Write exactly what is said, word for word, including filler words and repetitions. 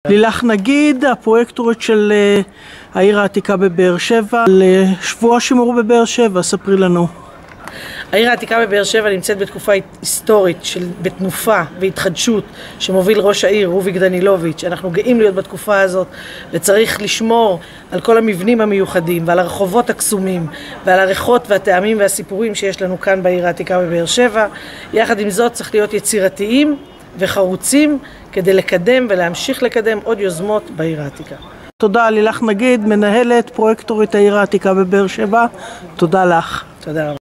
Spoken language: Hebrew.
לילך נגיד, הפרויקטורית של העיר העתיקה בבאר שבע, לשבוע שימור בבאר שבע, ספרי לנו. העיר העתיקה בבאר שבע נמצאת בתקופה היסטורית של בתנופה והתחדשות שמוביל ראש העיר רוביק דנילוביץ'. אנחנו גאים להיות בתקופה הזאת וצריך לשמור על כל המבנים המיוחדים ועל הרחובות הקסומים ועל הריחות והטעמים והסיפורים שיש לנו כאן בעיר העתיקה בבאר שבע. יחד עם זאת צריך להיות יצירתיים וחרוצים כדי לקדם ולהמשיך לקדם עוד יוזמות בעיר העתיקה. תודה לילך נגיד, מנהלת פרויקטורית העיר העתיקה בבאר שבע. תודה לך. תודה רבה.